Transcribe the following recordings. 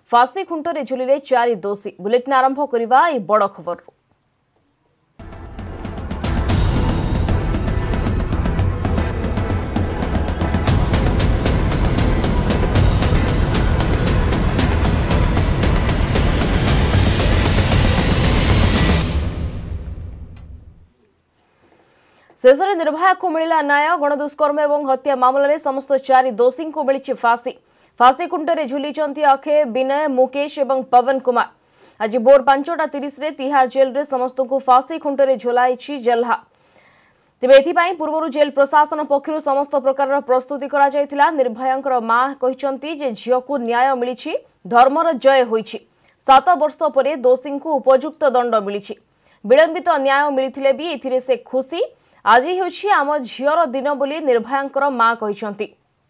फांसी खुंटरे झुलिले 4 दोषी। बुलेटिन आरंभ करबा ए बड़ खबर। शेष में निर्भया को मिला न्याय। गणदुष्कर्म और हत्या मामलें समस्त 4 दोषी को मिली फांसी। फांसी खुंटरे झुलिंट अक्षय, विनय, मुकेश और पवन कुमार। आज भोर 5:30 तिहार जेल रे समस्त को फांसी खुंटरे झुलाई जेल्हा। तेज एथपाई पूर्व जेल प्रशासन पक्षर समस्त प्रकार प्रस्तुति करा जायतिला। निर्भया मां कहते झील को न्याय मिली, धर्मर जय होईछि। 7 वर्ष पर दोषी को उपयुक्त दंड मिली। विलंबित न्याय मिलते भी एथिरे से खुशी। आज हेउछि आम झीर दिन बोली निर्भया मां कहते।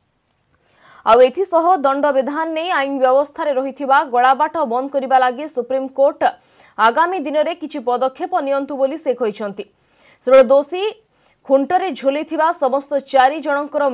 आथिसह दंड विधान नहीं आईन व्यवस्था रही गलाबाट बंद करने लगी सुप्रीम कोर्ट आगामी दिन में किछि पदक्षेप नियंतु बोली से कहते। से दोषी खुंटरे झुली समस्त 4 जनकर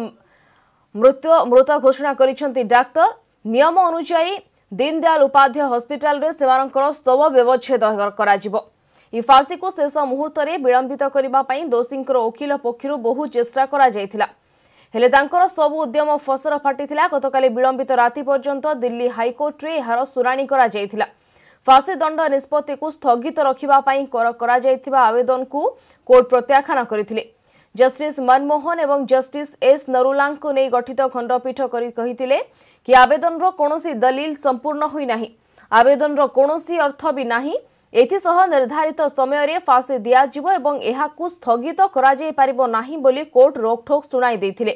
मृत घोषणा करिसेंति डाक्टर। नियम अनुसार दीनदयाल उपाध्याय हॉस्पिटल रे सेमानकर शव व्यवच्छेद कराजिबो। ई फांसी को शेष मुहूर्त में विलंबित करने दोषी वकिल पक्षर बहु चेष्टा करा जायतिला। हेले तांकर सब उद्यम फसर फाटिथिला। गतकाली विलंबित राति पर्यंत दिल्ली हाईकोर्ट रे एहार शुणाणी करा जायतिला। फांसी दंड निष्पत्ति को स्थगित रखिबा पई करा जायतिबा आवेदन को कोर्ट प्रत्याख्यान करथिले। जस्टिस मनमोहन एवं जस्टिस एस नरुला को नहीं गठित खंडपीठ कहिथिले कि आवेदन रो कोनोसी दलील संपूर्ण होई नाही। आवेदन रो कोनोसी अर्थ भी नाही। एथिसह निर्धारित समय रे फांसी दियाजिबो एवं एहाकु स्थगित करा जाय पारिबो नाही बोली कोर्ट रोकठोक सुनाई देथिले।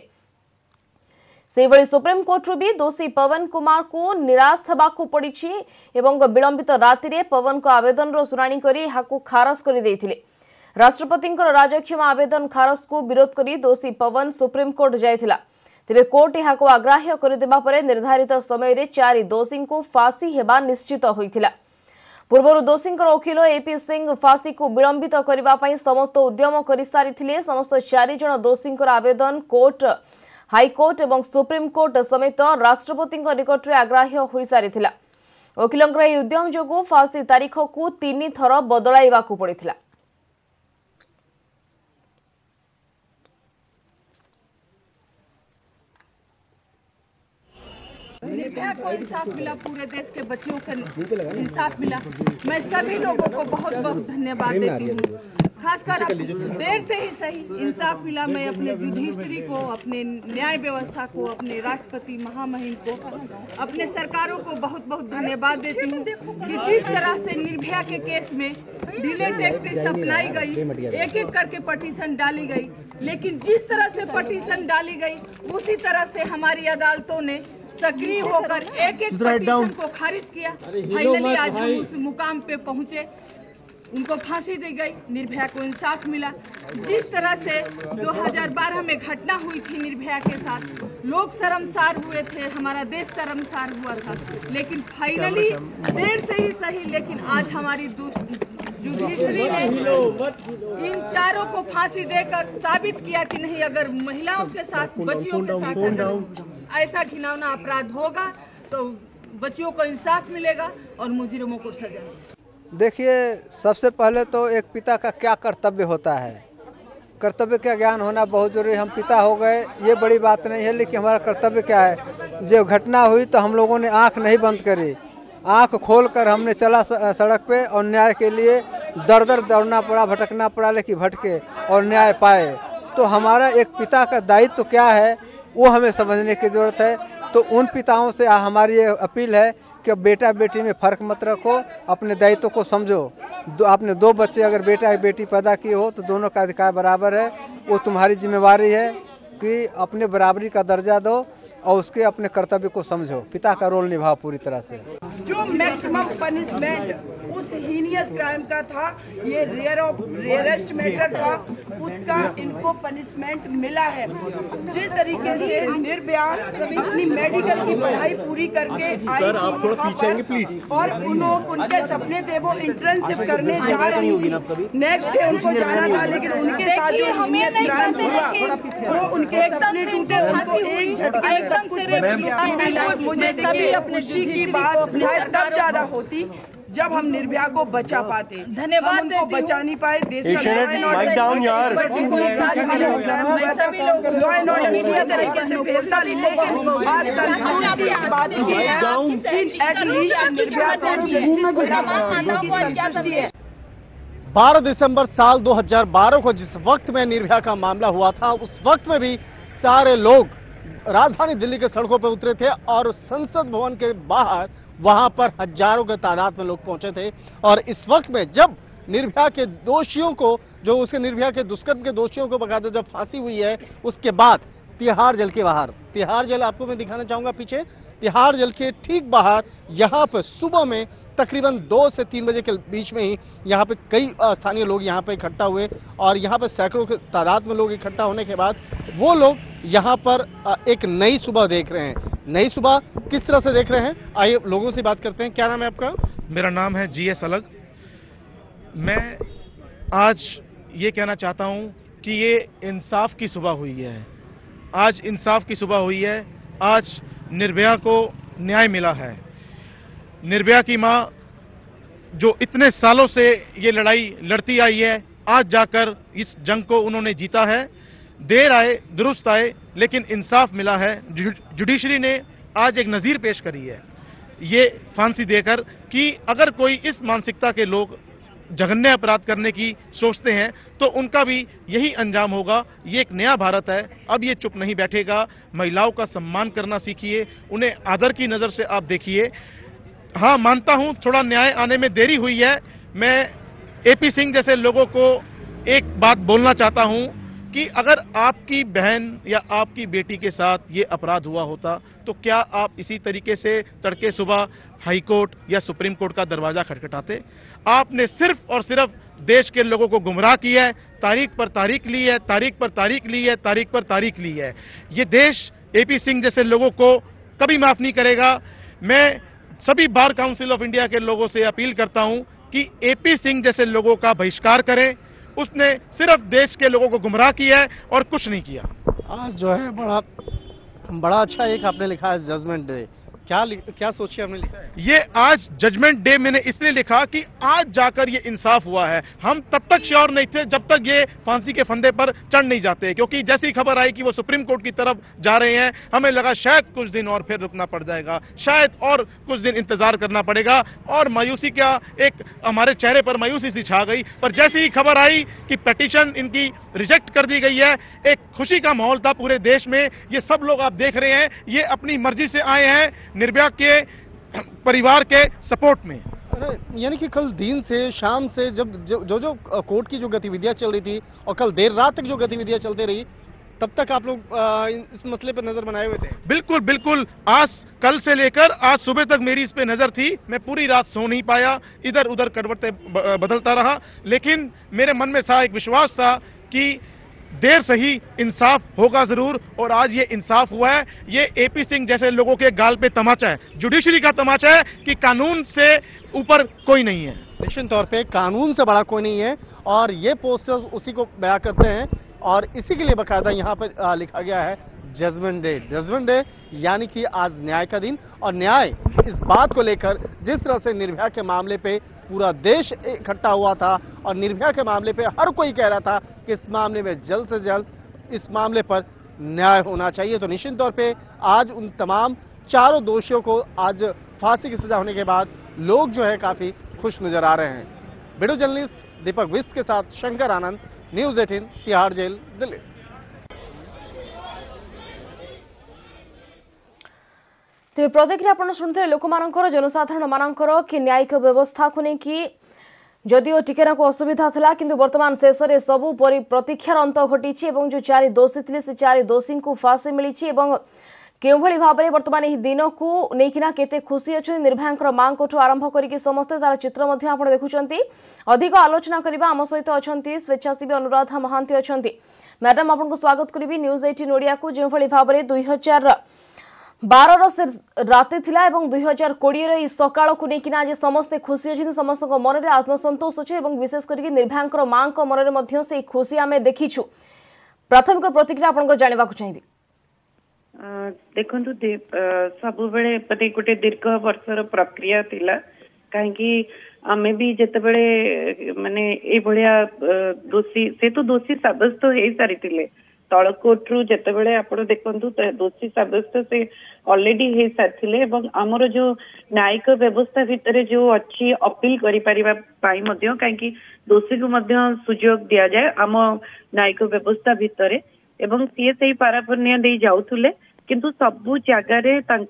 सेबळी सुप्रीम कोर्ट भी दोषी पवन कुमार को निराश हबाकू पड़िछि एवं विलंबित राति रे पवन को आवेदन रो सुनानी करी एहाकु खारज करि देथिले। राष्ट्रपति राजक्षमा आवेदन खारज को विरोध करी दोषी पवन सुप्रीम कोर्ट जायथिला। तेबे कोर्ट एहाकु आग्राह्य करि देबा परे निर्धारित समय रे 4 दोषी को फांसी हेबा निश्चित होइथिला। पूर्व दोषी वकिल एपी सिंह फांसी को विलंबित करने समस्त उद्यम कर सारी। समस्त 4 जन दोषी आवेदन कोर्ट, हाईकोर्ट और सुप्रीम कोर्ट समेत राष्ट्रपति निकट में आग्राह्य हो सारी। वकिल उद्यम जो फांसी तारीख को 3 थर बदलाइबा पड़ता। निर्भया को इंसाफ मिला, पूरे देश के बच्चियों को इंसाफ मिला। मैं सभी लोगों को बहुत बहुत धन्यवाद देती हूँ। खासकर देर से ही सही इंसाफ मिला। मैं अपने जुडिशरी को, अपने न्याय व्यवस्था को, अपने राष्ट्रपति महामहिम को, अपने सरकारों को बहुत बहुत धन्यवाद देती हूँ कि जिस तरह से निर्भया के केस में डिले टैक्टिक्स अपनाई गई, एक एक करके पटिशन डाली गई, लेकिन जिस तरह से पटिशन डाली गई उसी तरह से हमारी अदालतों ने सक्रिय होकर एक एक पटिशन को खारिज किया। फाइनली आज हम उस मुकाम पे पहुंचे, उनको फांसी दी गई, निर्भया को इंसाफ मिला। जिस तरह से 2012 में घटना हुई थी निर्भया के साथ, लोग शर्मसार हुए थे, हमारा देश शर्मसार हुआ था, लेकिन फाइनली देर से ही सही, लेकिन आज हमारी जुडिशरी ने इन 4 को फांसी देकर साबित किया कि नहीं, अगर महिलाओं के साथ, बच्चियों के साथ अगर ऐसा घिनौना अपराध होगा तो बच्चियों को इंसाफ मिलेगा और मुजरिमों को सजा। देखिए, सबसे पहले तो एक पिता का क्या कर्तव्य होता है, कर्तव्य का ज्ञान होना बहुत जरूरी। हम पिता हो गए ये बड़ी बात नहीं है, लेकिन हमारा कर्तव्य क्या है। जब घटना हुई तो हम लोगों ने आंख नहीं बंद करी, आंख खोलकर हमने चला सड़क पे और न्याय के लिए दर दर दौड़ना पड़ा, भटकना पड़ा, लेकिन भटके और न्याय पाए। तो हमारा एक पिता का दायित्व तो क्या है वो हमें समझने की ज़रूरत है। तो उन पिताओं से हमारी ये अपील है कि बेटा बेटी में फ़र्क मत रखो, अपने दायित्व को समझो। आपने 2 बच्चे अगर बेटा या बेटी पैदा किए हो तो दोनों का अधिकार बराबर है। वो तुम्हारी जिम्मेवारी है कि अपने बराबरी का दर्जा दो और उसके अपने कर्तव्य को समझो, पिता का रोल निभाओ पूरी तरह से। जो मैक्सिमम पनिशमेंट उस हीनियस क्राइम का था, ये रेयरेस्ट मैटर था, उसका इनको पनिशमेंट मिला है। जिस तरीके से निर्भया अपनी मेडिकल की पढ़ाई पूरी करके आई और उनके सपने थे वो इंटर्नशिप करने जा रही थी, नेक्स्ट डे उनको जाना था, लेकिन उनके साथ जो हीनियस क्राइम हुआ वो उनके सपने टूटे, उनको एक झटके मुझे सभी अपने खुशी की बात शायद तब ज्यादा होती जब हम निर्भया को बचा पाते। धन्यवाद उनको बचा नहीं पाए। देश का लॉ एंड ऑर्डर मीडिया तरीके से फैसला लेकिन आज सरकार ने इस बात की है एटलीस्ट निर्भया को जस्टिस है। 12 दिसंबर साल 2012 को जिस वक्त में निर्भया का मामला हुआ था, उस वक्त में भी सारे लोग राजधानी दिल्ली के सड़कों पर उतरे थे और संसद भवन के बाहर वहां पर हजारों के तादाद में लोग पहुंचे थे। और इस वक्त में जब निर्भया के दोषियों को, जो उसके निर्भया के दुष्कर्म के दोषियों को बकायदा जब फांसी हुई है, उसके बाद तिहाड़ जेल के बाहर, तिहाड़ जेल आपको मैं दिखाना चाहूंगा पीछे, तिहाड़ जेल के ठीक बाहर यहां पर सुबह में तकरीबन 2 से 3 बजे के बीच में ही यहाँ पे कई स्थानीय लोग यहाँ पे इकट्ठा हुए और यहाँ पे सैकड़ों के तादाद में लोग इकट्ठा होने के बाद वो लोग यहाँ पर एक नई सुबह देख रहे हैं। नई सुबह किस तरह से देख रहे हैं, आइए लोगों से बात करते हैं। क्या नाम है आपका? मेरा नाम है GS अलग। मैं आज ये कहना चाहता हूँ कि ये इंसाफ की सुबह हुई है। आज इंसाफ की सुबह हुई है। आज निर्भया को न्याय मिला है। निर्भया की मां जो इतने सालों से ये लड़ाई लड़ती आई है, आज जाकर इस जंग को उन्होंने जीता है। देर आए दुरुस्त आए, लेकिन इंसाफ मिला है। जुडिशरी ने आज एक नजीर पेश करी है ये फांसी देकर कि अगर कोई इस मानसिकता के लोग जघन्य अपराध करने की सोचते हैं तो उनका भी यही अंजाम होगा। ये एक नया भारत है, अब ये चुप नहीं बैठेगा। महिलाओं का सम्मान करना सीखिए, उन्हें आदर की नजर से आप देखिए। हाँ, मानता हूं थोड़ा न्याय आने में देरी हुई है। मैं AP सिंह जैसे लोगों को एक बात बोलना चाहता हूं कि अगर आपकी बहन या आपकी बेटी के साथ ये अपराध हुआ होता तो क्या आप इसी तरीके से तड़के सुबह हाई कोर्ट या सुप्रीम कोर्ट का दरवाजा खटखटाते? आपने सिर्फ और सिर्फ देश के लोगों को गुमराह किया है, तारीख पर तारीख ली है, तारीख पर तारीख ली है, तारीख पर तारीख ली है। ये देश AP सिंह जैसे लोगों को कभी माफ नहीं करेगा। मैं सभी बार काउंसिल ऑफ इंडिया के लोगों से अपील करता हूं कि AP सिंह जैसे लोगों का बहिष्कार करें। उसने सिर्फ देश के लोगों को गुमराह किया है और कुछ नहीं किया। आज जो है बड़ा अच्छा एक आपने लिखा है जजमेंट डे। क्या सोचिए हमने लिखा है? ये आज जजमेंट डे मैंने इसलिए लिखा कि आज जाकर ये इंसाफ हुआ है। हम तब तक श्योर नहीं थे जब तक ये फांसी के फंदे पर चढ़ नहीं जाते, क्योंकि जैसी खबर आई कि वो सुप्रीम कोर्ट की तरफ जा रहे हैं, हमें लगा शायद कुछ दिन और फिर रुकना पड़ जाएगा, शायद और कुछ दिन इंतजार करना पड़ेगा। और मायूसी क्या, एक हमारे चेहरे पर मायूसी सी छा गई। पर जैसी ही खबर आई कि पिटीशन इनकी रिजेक्ट कर दी गई है, एक खुशी का माहौल था पूरे देश में। ये सब लोग आप देख रहे हैं, ये अपनी मर्जी से आए हैं निर्भया के परिवार के सपोर्ट में। यानी कि कल दिन से शाम से जब जो कोर्ट की जो गतिविधियां चल रही थी और कल देर रात तक जो गतिविधियां चलती रही, तब तक आप लोग इस मसले पर नजर बनाए हुए थे? बिल्कुल बिल्कुल। आज कल से लेकर आज सुबह तक मेरी इस पे नजर थी। मैं पूरी रात सो नहीं पाया, इधर उधर करवटें बदलता रहा, लेकिन मेरे मन में था, एक विश्वास था कि देर सही इंसाफ होगा जरूर। और आज ये इंसाफ हुआ है। ये AP सिंह जैसे लोगों के गाल पे तमाचा है, जुडिशरी का तमाचा है कि कानून से ऊपर कोई नहीं है। निश्चित तौर पे कानून से बड़ा कोई नहीं है और ये पोस्टर्स उसी को बयां करते हैं और इसी के लिए बकायदा यहाँ पर लिखा गया है जजमेंट डे। जजमेंट डे यानी कि आज न्याय का दिन, और न्याय इस बात को लेकर जिस तरह से निर्भया के मामले पे पूरा देश इकट्ठा हुआ था और निर्भया के मामले पे हर कोई कह रहा था कि इस मामले में जल्द से जल्द इस मामले पर न्याय होना चाहिए। तो निश्चित तौर पे आज उन तमाम चारों दोषियों को आज फांसी की सजा होने के बाद लोग जो है काफी खुश नजर आ रहे हैं। वीडियो जर्नलिस्ट दीपक विस्ट के साथ शंकर आनंद, न्यूज 18, तिहाड़ जेल, दिल्ली। तेज प्रतिक्रिया आप शुणुते लोक जनसाधारण मानकर कि न्यायिक व्यवस्था को लेकिन जदिओ टिकेना को असुविधा था, किंतु वर्तमान शेष में सबू प्रतीक्षार अंत घटी और जो 4 दोषी थे से 4 दोषी को फांसी मिली क्यों भाव में वर्तमान यह दिन को लेकिन केते खुशी अच्छे निर्भया माँ को आरंभ करके समस्ते तार चित्र आप देखुं। अधिक आलोचना करने आम सहित अच्छा स्वेच्छासेवी अनुराधा महांती अच्छा। मैडम आपको स्वागत करी न्यूज 18 ओडिया को। जो भाव में 2012 से राति थिला एवं 2020 सकाळ को लेकिन आज समस्ते खुशी अच्छे, समस्त मन में आत्मसंतोष अच्छे और विशेषकर निर्भया माँ मन में से खुशी आम देखीछु। प्राथमिक प्रतिक्रिया आप जानवा चाहिए? देखु सब बेले गोटे दीर्घ वर्षर प्रक्रिया थिला कहीं आमे भी जिते बड़े माने ए भलिया दोषी से तो दोषी साब्यस्त हो सारी तलकोट रु जिते बड़े आप देखु दोषी साब्यस्त से ऑलरेडी हो सारी आमर जो न्यायिक व्यवस्था भितर जो अच्छी अपील करें कहीं दोषी को सुजोग दि जाए आम न्यायिक व्यवस्था भितर एवं सी से पाराफर्निया दे जाउथुले किंतु सबु जगार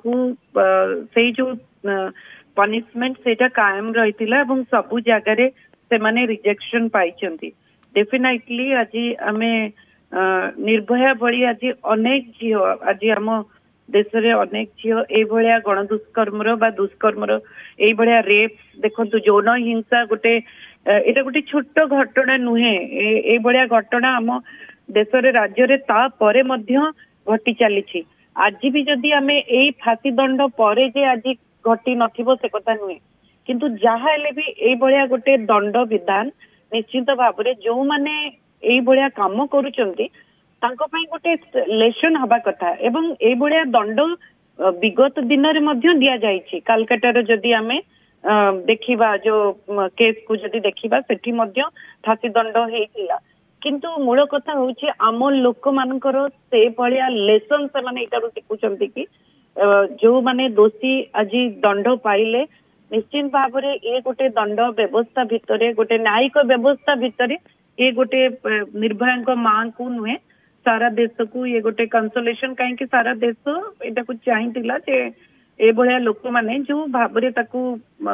से जो पनिशमेंट सेटा कायम रही एवं सबु जगार से माने रिजेक्शन पाइचंती डेफिनेटली आज आमे निर्भया भली आज अनेक झील आज आम देश रे अनेक झील ए भलिया गण दुष्कर्मर बा दुष्कर्मर ए भलिया रेप देखंतु यौन हिंसा गोटे एटा गोटे छोट घटना नुहे ए भलिया घटना आम देश रे राज्य रे ता परे मध्य घटी चली आज भी जदि आमे ए फांसी दंड परे जे आज घटी नथिबो से कथा नुहे किंतु जहा हेले भी ए भलिया गोटे दंड विधान निश्चित भाव रे जो माने ए भलिया काम करूचंती तांको पई गोटे लेसन हबा कथा एवं ए भलिया दंड विगत दिन रे मध्य दिया जायछि कलकत्ता रे जदि आमे देखिबा जो केस को जदि देखिबा सेठी मध्य फांसी दंड हेइतिला किंतु मूल कथा होची आम लोक मानकर से भलिया लेसन से माने इटारु शिखुचंती कि जो माने दोषी आज दंड पाइले निश्चित भाव रे ये गोटे दंड व्यवस्था भितरे गोटे न्यायिक व्यवस्था भितरे ये गोटे निर्भया मां को नुहे सारा देश को ये गोटे कंसोलेशन कहीं सारा देश एटा को चाहिला जे ए भलिया लोक माने जो भाव रे ताकू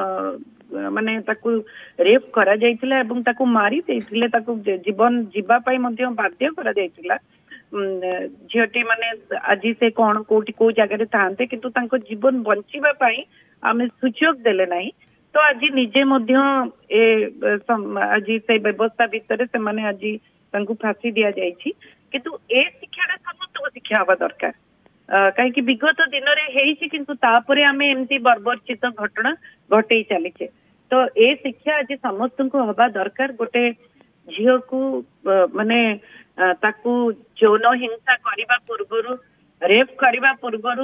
माने ताकू रेप करा जायतिला एवं ताकू मारी देइतिले ताकू जीवन जीवा पाई मध्य बाध्य करा जायतिला झीटी माने आज से कौन कोटी को जगह थांते किंतु तांको जीवन बंचिबा पाई आमे सुजोग देले नाही तो आज निजे मध्य ए आज से व्यवस्था भितर से माने आज तांको फांसी दिया जायछि किंतु ए शिक्षाटा समस्त को शिक्षा हवा दरकार कहीं विगत दिन में किंतु तापरे आमे एमती बर्बरचित घटना घटे चलीचे तो ए शिक्षा आज समस्त को हवा दरकार गोटे झील को माने ताकू यौन हिंसा करने पूर्व रेप करने पूर्व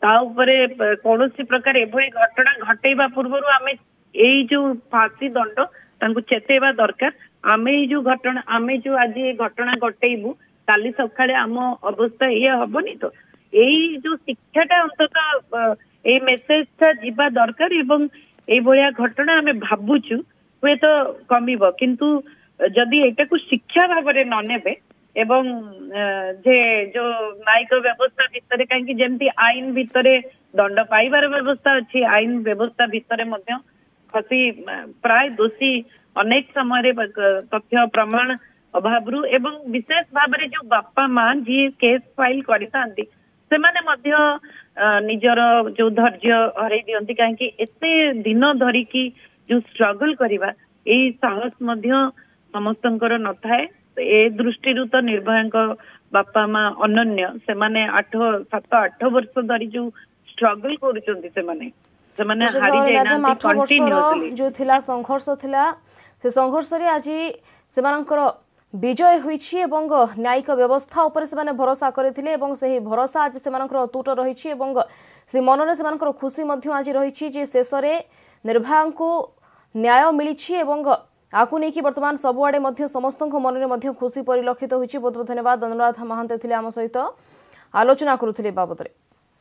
कौन प्रकार एभली घटना घटेबा पूर्व आमे ए जो फांसी दंड तांको चेतेबा दरकार आमे जो घटना आमे जो आज ये घटना घटेबू काली सकाळे आम अवस्था ये हबनी तो यही जो शिक्षाटा अंततः ये मेसेजटा जीवा दरकार एवं ए भलिया घटना आमे भाबुचु हुए तो कमिब किंतु जदि एटा को शिक्षा भाव में न नेबे एवं जे जो न्यायिक व्यवस्था भितर कहीं जमती आईन भितर दंड पाइबार व्यवस्था अच्छी आईन व्यवस्था भितर मध्य खसी प्राय दोषी अनेक समय तथ्य प्रमाण अभाव रु एवं विशेष भाव में जो बापा माँ जी केस फाइल करते से माने मध्य निजर जो धैर्य हरई दियंती कहीं एते दिन धरिकी जो स्ट्रगल करिबा ए साहस मध्य समस्तंकर न थाए ए दृष्टि तो निर्भया बापा माँ अनन्य से माने 7-8 वर्ष धरी जो स्ट्रगल करूचंती से माने हारी जाइनांती कंटिन्यूअसली जो थिला संघर्ष थिला से संघर्ष रे आज सेमानकर विजय होईछि एवं न्यायिक व्यवस्था उपर से माने भरोसा करथिले एवं सही भरोसा आज सेमानकर अतुट रहिछि एवं से मनरे सेमानकर खुशी मध्य आज रहिछि जे शेष रे निर्भया को न्याय मिलिछि एवं आकु नेकी वर्तमान सबुआडे मध्य समस्त मनरे मध्य खुशी परिलक्षित होईछि। बहुत बहुत धन्यवाद। अनुराधा महांते थिले आम सहित आलोचना करुथिले बाबत रे।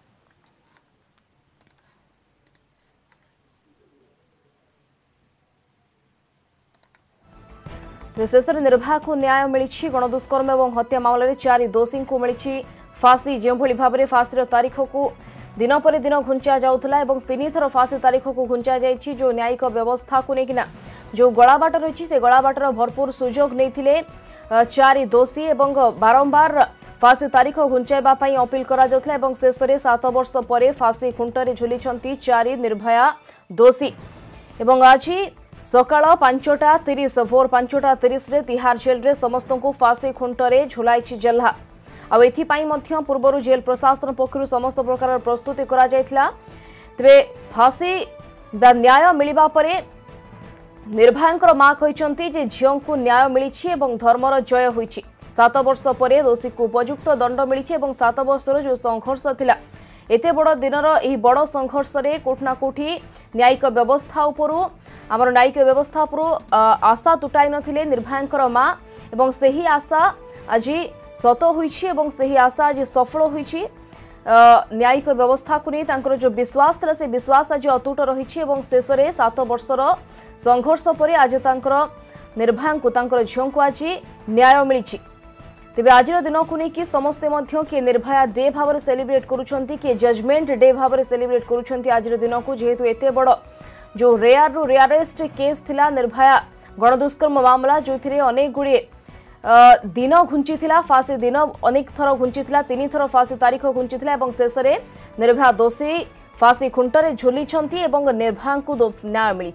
शेष निर्भया को न्याय मिली गणदुष्कर्म और हत्या मामलें 4 दोषी को मिली फांसी जो भाव में फांसी तारीख को दिन पर दिन घुंचा जाऊला और 3 थर फांसी तारीख को घुंचा जाइए जो न्यायिक व्यवस्था को लेकिन जो गलाबाट रही से गलाबाटर भरपूर सुजोग नहीं 4 दोषी और बारंबार फांसी तारीख घुंचाइवाई अपील कर शेष में 7 वर्ष पर फांसी खुंटरे झुली 4 निर्भया दोषी और आज सकाळ 5:30 भोर 5:30 रे तिहार जेल रे समस्त को फांसी खुंटरे झुलाई जेल्हा आ एथिपाई मध्य पूर्वरु जेल प्रशासन पक्षरु समस्त प्रकार प्रस्तुति करा जायथिला। तबे फांसी बा न्याय मिलिबा परे निर्भयांकर मां कहिसंती जे झियों को न्याय मिलिछि एवं धर्मर जय होईछि। 7 वर्ष पर दोषी को उपयुक्त दंड मिली और 7 वर्षर जो संघर्ष थिला एते बड़ दिनर यह बड़ संघर्ष रे कोठना कोठी न्यायिक व्यवस्था उपरु आमर न्यायिक व्यवस्था उपरु आशा तुटाई नथिले निर्भयांकर मां एवं सही आशा आज सत होईछि एवं सही आशा आज सफल होईछि न्यायिक व्यवस्था को नहीं जो विश्वास था से विश्वास आज अतुट रही शेष में 7 वर्षर संघर्ष पर आज निर्भया को झील को आज न्याय मिली तेज आज दिन को लेकिन समस्ते किए निर्भया डे भाव में सेलिब्रेट करुँच किए जजमेंट डे भाव में सेलिब्रेट करुँच आज दिन को जेहेतु एत बड़ जो रेयर रु रेयरेस्ट केस थिला निर्भया गणदुष्कर्म मामला जो अनेक गुड़िए दिन घुंची फांसी दिन अनेक थर घुंची 3 थर फांसी तारीख घुंची शेष में निर्भया दोषी फांसी खुंटरे झुली निर्भया को न्याय मिली।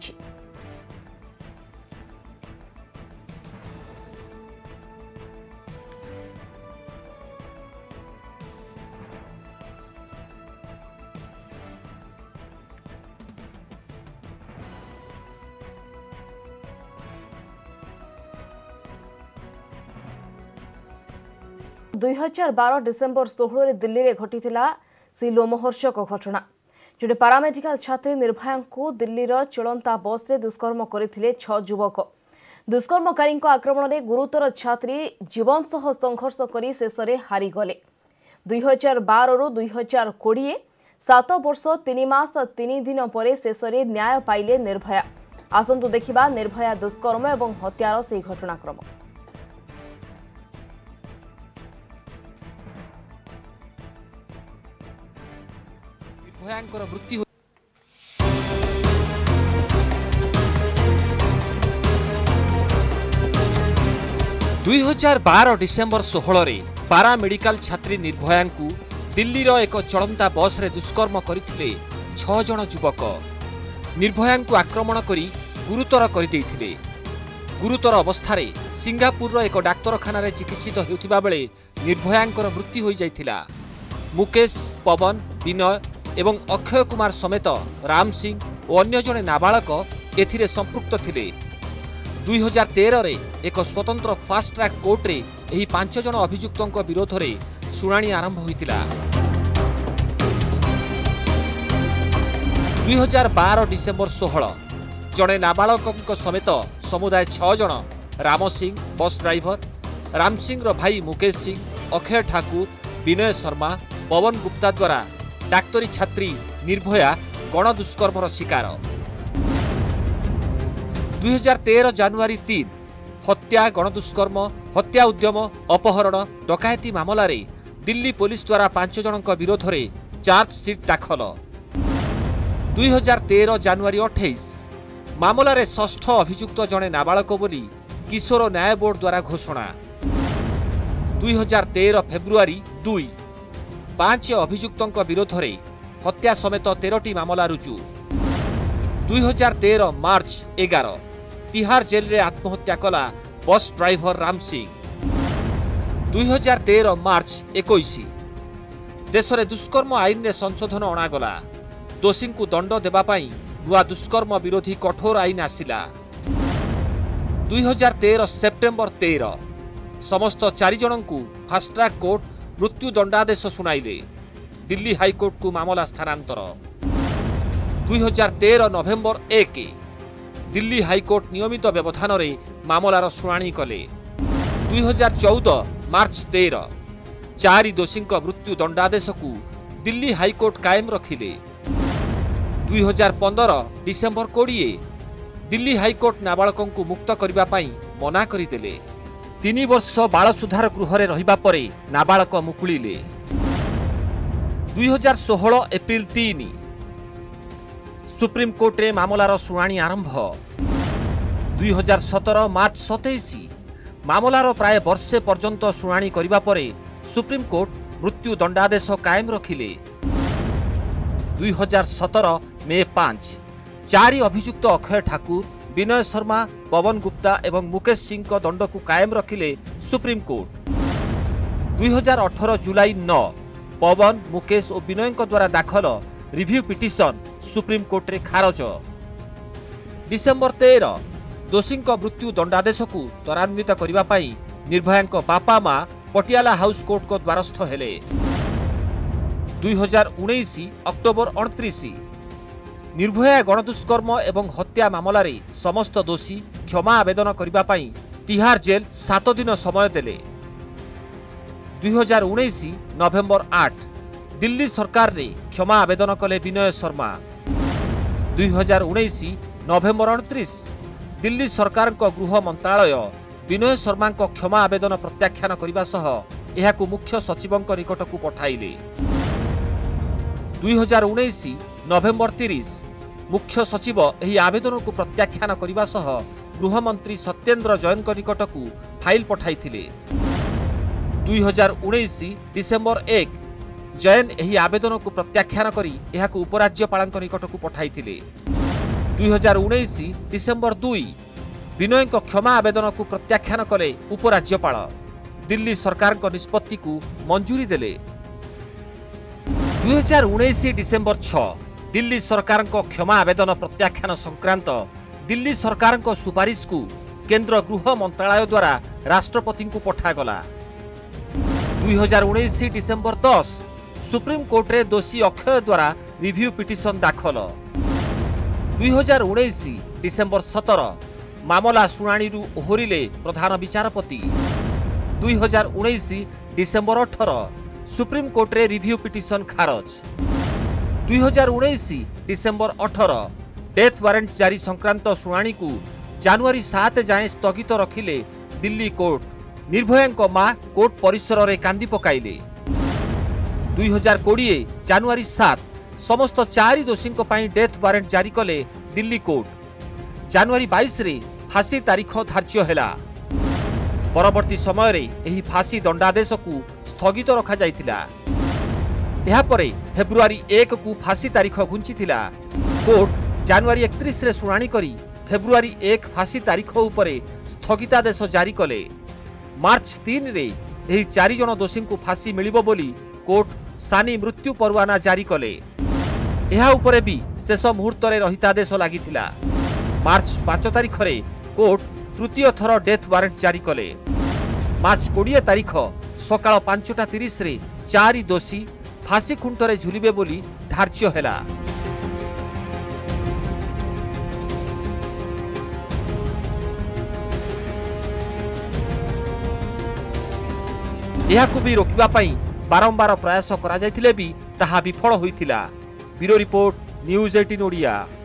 दुई 2012 डिसेम्बर 16 दिल्ली में घटी सी लोमहर्षक घटना जो पारामेडिकल छात्री निर्भया को दिल्लीर चलंता बस रे दुष्कर्म करथिले 6 युवक दुष्कर्मकारी आक्रमण में गुरुतर छात्री जीवन सह संघर्ष कर शेष में हारीगले 2012 रु 2020 7 वर्ष 3 मास 3 दिन पर शेष में न्याय पाइले निर्भया। आसंतु देखिबा निर्भया दुष्कर्म और हत्यार से घटनाक्रम। निर्भयांकर मृत्यु 2012 डिसेम्बर 16 रे पारामेडिकल छात्री निर्भया को दिल्ली रो एक चलंता बस रे दुष्कर्म करथिले 6 जन युवक निर्भया को आक्रमण करी गुरुतर कर देथिले। गुरुतर अवस्था रे सिंगापुर रो एक डाक्तरखाना रे चिकित्सित हेउथिबा बेले निर्भयांकर मृत्यु होई जाइथिला। मुकेश, पवन, विनय एवं अक्षय कुमार समेत राम सिंह और अन्य जने नाबालक एथिरे संपृक्त थिले। 2013 रे एक स्वतंत्र फास्ट ट्रैक कोर्ट रे एही 5 जन अभियुक्तों विरोध रे शुणाणी आरंभ होइतिला। 2012 डिसेम्बर 16 जड़े नाबालक समेत समुदाय 6 जन राम सिंह बस ड्राइवर, राम सिंह रो भाई मुकेश सिंह, अक्षय ठाकुर, विनय शर्मा, पवन गुप्ता द्वारा डाक्तरी छात्री निर्भया गण दुष्कर्मर शिकार। 2013 जानुआरी 3 हत्या, गण दुष्कर्म, हत्या उद्यम, अपहरण, डकायती मामला रे दिल्ली पुलिस द्वारा 5 जन विरोध रे चार्जसीट दाखल। 2013 जानुआरी 28 मामला रे षष्ठ अभियुक्त जड़े नाबालक बोली किशोर न्याय बोर्ड द्वारा घोषणा। 2013 फेब्रुआरी 2 5 अभियुक्तों विरोध रे हत्या समेत 13टी मामला रुजु। 2013 मार्च 11 तिहार जेल रे आत्महत्या कला बस ड्राइवर राम सिंह। 2013 मार्च 21 देश में दुष्कर्म आईन रे संशोधन अणागला। दोषी को दंड देबा पाई नुआ दुष्कर्म विरोधी कठोर आईन आसिला। 2013 सेप्टेम्बर 13 समस्त 4 जन को फास्ट ट्रैक कोर्ट मृत्यु दंडादेश सुनाइले। दिल्ली हाईकोर्ट को मामला स्थानांतर। 2013 नवेम्बर 1 दिल्ली हाईकोर्ट नियमित व्यवधान रे मामलार शुणाणी कले। 2014 मार्च 13 4 दोषी मृत्यु दंडादेश को दिल्ली हाईकोर्ट कायम रखिले। 2015 डिसेम्बर 20 दिल्ली हाईकोर्ट नाबालकों को मुक्त करने पाई मना करदेले। 3 वर्ष बाल सुधार गृह रे रहिबा परे नाबालक मुकुलिले। 2016 एप्रिल 3 सुप्रीम कोर्ट रे मामलार शुणाणी आरंभ। 2017 मार्च 27 मामलार प्राय वर्षे पर्यंत शुणाणी करिबा परे सुप्रीम कोर्ट मृत्यु दंडादेश कायम रखिले। 2017 मे 5 4 अभियुक्त अक्षय ठाकुर, विनय शर्मा, पवन गुप्ता एवं मुकेश सिंह को दंड को कायम रखिले सुप्रीम कोर्ट। 2018 जुलाई 9 पवन, मुकेश और विनय द्वारा दाखल रिव्यू पिटिशन सुप्रीम कोर्ट रे खारज। डिसेम्बर 13 दोषी मृत्यु दंडादेश को त्वरान्वित करने निर्भया बापा मां पटियाला हाउस कोर्ट को द्वारस्थ हेले। 2019 अक्टोबर 29 निर्भया गणदुष्कर्म एवं हत्या मामला रे समस्त दोषी क्षमा आवेदन करबा पई तिहार जेल 7 दिन समय देले। 2019 नवेम्बर 8 दिल्ली सरकार रे क्षमा आवेदन कले विनय शर्मा। 2019 नवेम्बर 29 दिल्ली सरकार को गृह मंत्रालय विनय शर्मा को क्षमा आवेदन प्रत्याख्यान करने सह यहां मुख्य सचिव निकट को पठाइले। 2019 नवेम्बर 30 मुख्य सचिव यह आवेदन को प्रत्याख्यान करने सह गृहमंत्री सत्येंद्र जैन निकट को फाइल पठाइथिले। 2019 डिसेम्बर 1 जैन यह आवेदन को प्रत्याख्यान करी यहां उपराज्यपाल निकट को पठाइथिले। 2019 डिसेम्बर 2 विनय को क्षमा आवेदन को प्रत्याख्यान कले उपराज्यपाल दिल्ली सरकार को निष्पत्ति को मंजूरी देले। 2019 डिसेम्बर 6 दिल्ली सरकार को क्षमा आवेदन प्रत्याख्यान संक्रांत दिल्ली सरकार को सुपारिश को केंद्र गृह मंत्रालय द्वारा राष्ट्रपति को पठागला। 2019 डिसेम्बर 10 सुप्रीम कोर्ट रे दोषी अक्षय द्वारा रिव्यू पिटिशन दाखल। 2019 डिसेम्बर 17 मामला शुणाणी ओहरिले प्रधान विचारपति। 2019 डिसेम्बर 18 सुप्रीम कोर्ट रे रिव्यू पिटिशन खारज। 2019 डिसेम्बर 18 डेथ वारंट जारी संक्रांत शुणाणी को जनवरी 7 जाए स्थगित रखिले दिल्ली कोर्ट। निर्भया मां कोर्ट परिसर रे कांदी पकाइले। 2020 जनवरी 7 समस्त 4 दोषी डेथ वारंट जारी कले दिल्ली कोर्ट। जनवरी 22 रे फांसी तारीख धार्य हैला। परवर्ती समय रे एही फांसी दंडादेश को स्थगित रखा जाइतिला। एहा परे फेब्रुआरी 1 को फांसी तारीख घुंचीथिला। कोर्ट जनवरी 31 रे शुणाणी करी फेब्रुआरी 1 फांसी तारीख उपरे स्थगितादेश जारी कले। मार्च 3 रे एही 4 जन दोषी को फांसी मिलिबो बोली कोर्ट सानी मृत्यु परवाना जारी कले। एहा उपरे भी शेष मुहूर्त रे रहितादेश लागिथिला। मार्च 5 तारीख रे कोर्ट तृतीय थर डेथ वारंट जारी कले। मार्च 20 तारीख सकाळ 5:30 रे 4 दोषी फांसी खुंटरे झुलिबे बोली धार्य हैला। एहाकु भी रोकिबा पई बारंबार प्रयास करा जायथिले भी ताहा विफल होइथिला। Bureau report news 18 Odia.